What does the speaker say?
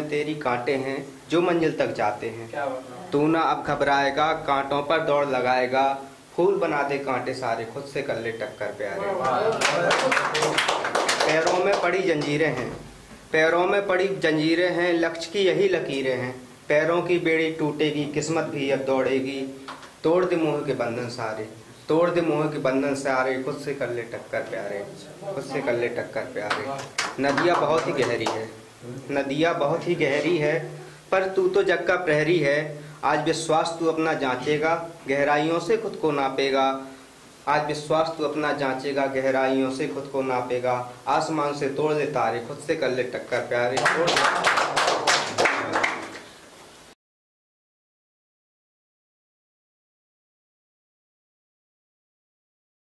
में तेरी कांटे हैं जो मंजिल तक जाते हैं। तू ना अब घबराएगा, कांटों पर दौड़ लगाएगा, फूल बना दे कांटे सारे, खुद से कर ले टक्कर प्यारे। पैरों में पड़ी जंजीरें हैं, पैरों में पड़ी जंजीरें हैं, लक्ष्य की यही लकीरें हैं। पैरों की बेड़ी टूटेगी, किस्मत भी अब दौड़ेगी, तोड़ दे मोह के बंधन सारे, तोड़ दे मोह के बंधन सारे, खुद से कर ले टक्कर प्यारे, खुद से कर ले टक्कर प्यारे। नदियाँ बहुत ही गहरी है, नदियाँ बहुत ही गहरी है, पर तू तो जग का प्रहरी है। आज विश्वास तू अपना जांचेगा, गहराइयों से खुद को नापेगा। आज विश्वास तू अपना जांचेगा, गहराइयों से खुद को नापेगा। आसमान से तोड़ दे तारे, खुद से कर ले टक्कर प्यारे।